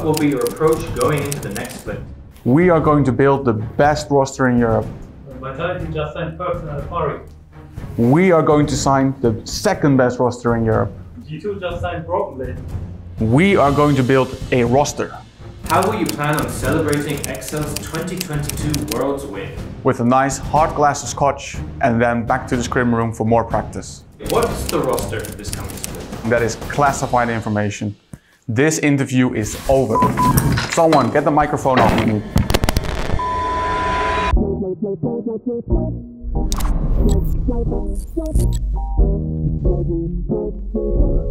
What will be your approach going into the next split? We are going to build the best roster in Europe. Vitality just signed Pari. We are going to sign the second best roster in Europe. G2 just signed Broken Blade. We are going to build a roster. How will you plan on celebrating Excel's 2022 Worlds win? With a nice hard glass of scotch and then back to the scrim room for more practice. What's the roster for this coming split? That is classified information. This interview is over. Someone get the microphone off of me.